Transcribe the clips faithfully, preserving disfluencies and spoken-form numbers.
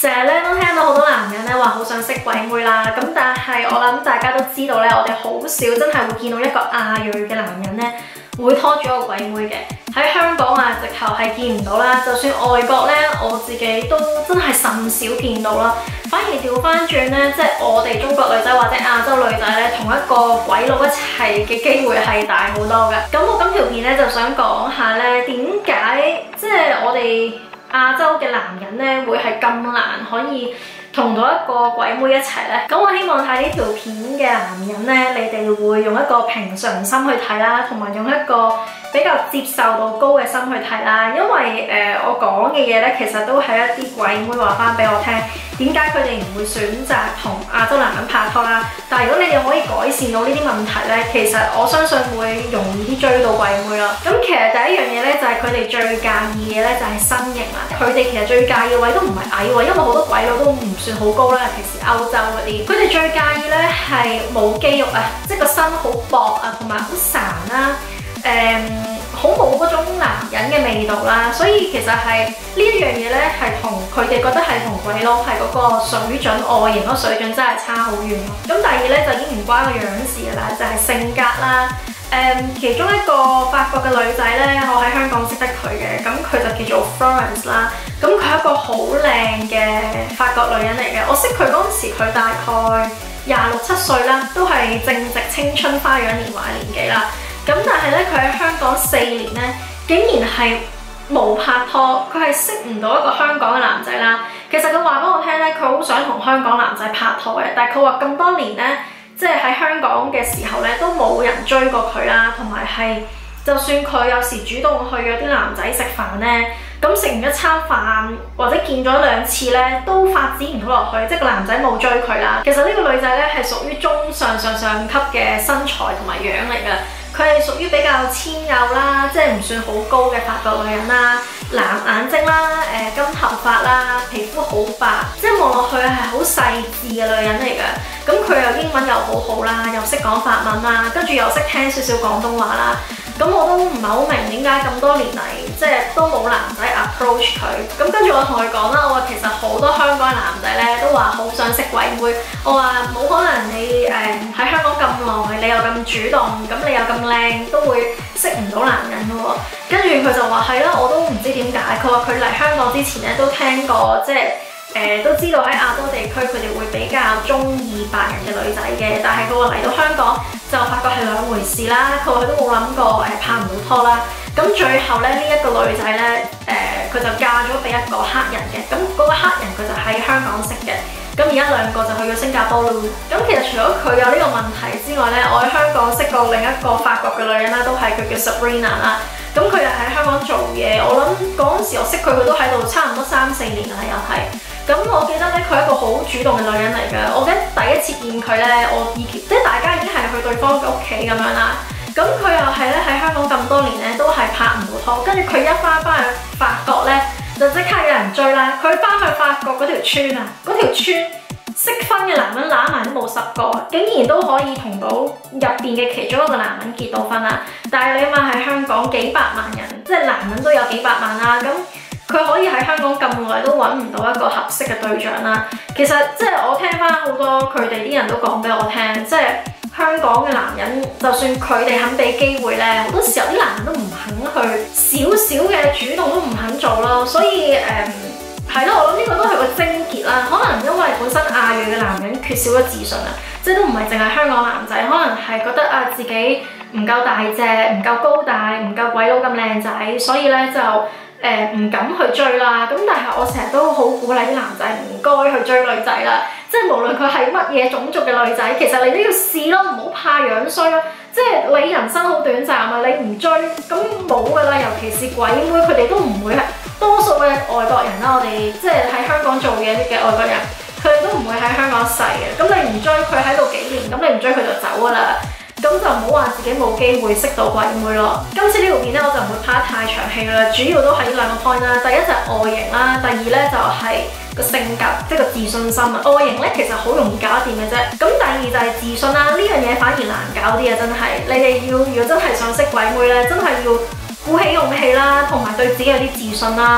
成日咧都聽到好多男人咧話好想識鬼妹啦，咁但係我諗大家都知道咧，我哋好少真係會見到一個亞裔嘅男人咧會拖住一個鬼妹嘅。喺香港啊，直頭係見唔到啦。就算外國咧，我自己都真係甚少見到啦。反而調翻轉咧，即係我哋中國女仔或者亞洲女仔咧，同一個鬼佬一齊嘅機會係大好多嘅。咁我今條片咧就想講下咧，點解即係我哋亞洲嘅男人咧會係咁難可以同到一個鬼妹一齊咧？咁我希望睇呢條片嘅男人咧，你哋會用一個平常心去睇啦，同埋用一個比較接受度高嘅心去睇啦。因為誒、呃、我講嘅嘢咧，其實都係一啲鬼妹話翻俾我聽，點解佢哋唔會選擇同亞洲男人拍拖啦？但係如果你哋可以改善到呢啲問題咧，其實我相信會容易啲追到鬼妹咯。咁其實第一樣嘢咧，就係佢哋最介意嘅咧，就係身形啦。佢哋其實最介意嘅位都唔係矮喎，因為好多鬼佬都唔算好高啦，尤其是歐洲嗰啲。佢哋最介意咧係冇肌肉啊，即係個身好薄啊，同埋好孱啦。誒、嗯，好冇嗰種男人嘅味道啦，所以其實係呢一樣嘢咧，係同佢哋覺得係同鬼佬係嗰個水準外形嗰個水準真係差好遠咯。咁第二咧就已經唔關個樣事㗎啦，就係、是、性格啦。誒、嗯，其中一個法國嘅女仔咧，我喺香港識得佢嘅，咁佢就叫做 Florence 啦。咁佢係一個好靚嘅法國女人嚟嘅。我識佢嗰陣時，佢大概廿六七歲啦，都係正值青春花樣年華年紀啦。咁但係咧，佢喺香港四年咧，竟然係冇拍拖，佢係識唔到一個香港嘅男仔啦。其實佢話俾我聽咧，佢好想同香港男仔拍拖嘅，但係佢話咁多年咧，即係喺香港嘅時候咧，都冇人追過佢啦，同埋係就算佢有時主動去約啲男仔食飯咧，咁食完一餐飯或者見咗兩次咧，都發展唔到落去，即係個男仔冇追佢啦。其實呢個女仔咧係屬於中上上上級嘅身材同埋樣嚟㗎。佢係屬於比較纖幼啦，即係唔算好高嘅法國女人啦，藍眼睛啦，誒、呃、金頭髮啦，皮膚好白，即係望落去係好細緻嘅女人嚟嘅。咁佢又英文又好好啦，又識講法文啦，跟住又識聽少少廣東話啦。咁我都唔係好明點解咁多年嚟，即係都冇男仔 approach 佢。咁跟住我同佢講啦，我話其實好多香港男仔咧都話好想識鬼妹。我話冇可能你誒喺、呃、香港咁耐，你又咁主動，咁你又咁靚，都會識唔到男人嘅喎。跟住佢就話係啦，我都唔知點解。佢話佢嚟香港之前咧都聽過，即係誒、呃、都知道喺亞洲地區佢哋會比較中意白人嘅女仔嘅，但係佢話嚟到香港就發覺係兩回事啦。佢話佢都冇諗過誒、呃、拍唔到拖啦。咁最後咧呢一、這個女仔咧誒佢就嫁咗俾一個黑人嘅，咁嗰個黑人佢就喺香港識嘅。咁而家兩個就去咗新加坡咯。咁其實除咗佢有呢個問題之外咧，我喺香港識過另一個法國嘅女人啦，都係佢叫 Sabrina 啦。咁佢又喺香港做嘢，我諗嗰陣時我識佢，佢都喺度差唔多三四年啦，又係。咁我記得咧，佢係一個好主動嘅女人嚟嘅。我記得第一次見佢咧，我以即係大家已經係去對方嘅屋企咁樣啦。咁佢又係咧喺香港咁多年咧，都係拍唔到拖。跟住佢一翻翻去法國咧，就即刻有人追啦！佢翻去法國嗰條村啊，嗰條村適婚嘅男人攬埋都冇十個，竟然都可以同到入邊嘅其中一個男人結到婚啦！但係你話喺香港幾百萬人，即係男人都有幾百萬啦，咁佢可以喺香港咁耐都揾唔到一個合適嘅對象啦。其實即係我聽翻好多佢哋啲人都講俾我聽，即係香港嘅男人，就算佢哋肯俾機會咧，好多時候啲男人都唔肯去，少少嘅主動都唔肯做咯。所以誒，係、嗯、咯，我諗呢個都係個症結啦。可能因為本身亞裔嘅男人缺少咗自信啊，即係都唔係淨係香港男仔，可能係覺得啊自己唔夠大隻、唔夠高大、唔夠鬼佬咁靚仔，所以咧就誒唔、呃、敢去追啦。咁但係我成日都好鼓勵啲男仔唔該去追女仔啦。即係無論佢係乜嘢種族嘅女仔，其實你都要試咯，唔好怕樣衰咯。即係你人生好短暫啊，你唔追咁冇噶啦。尤其是鬼妹，佢哋都唔會係多數嘅外國人啦。我哋即係喺香港做嘢嘅外國人，佢哋都唔會喺香港細嘅。咁你唔追佢喺度幾年，咁你唔追佢就走噶啦。咁就唔好話自己冇機會識到鬼妹咯。今次呢條片咧，我就唔會拍得太長氣啦，主要都係呢兩個 point 啦。第一就係外形啦，第二咧就係個性格，即係個自信心啊。外形咧其實好容易搞得掂嘅啫。咁第二就係自信啦，呢樣嘢反而難搞啲啊！真係，你哋要如果真係想識鬼妹咧，真係要鼓起勇氣啦，同埋對自己有啲自信啦。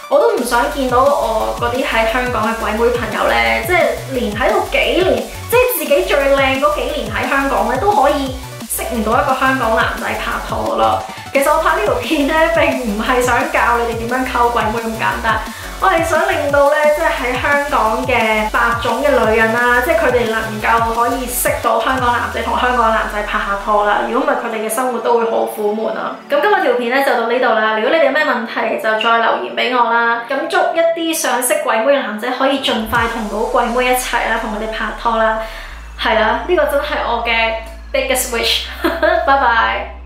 我都唔想見到我嗰啲喺香港嘅鬼妹朋友咧，即係連喺度幾年，即係自己最靚嗰幾年喺香港咧都可以識唔到一個香港男仔拍拖咯。其實我拍呢條片咧並唔係想教你哋點樣溝鬼妹咁簡單，我係想令到咧即係喺香港嘅白種嘅女人啦，即係佢哋能夠可以識到香港男仔同香港男仔拍下拖啦。如果唔係，佢哋嘅生活都會好苦悶啊。咁今日條片咧就到呢度啦。如果你哋有咩問題就再留言俾我啦。咁祝一啲想識鬼妹嘅男仔可以盡快同到鬼妹一齊啦，同佢哋拍拖啦。係啦，呢個真係我嘅 biggest wish。拜拜。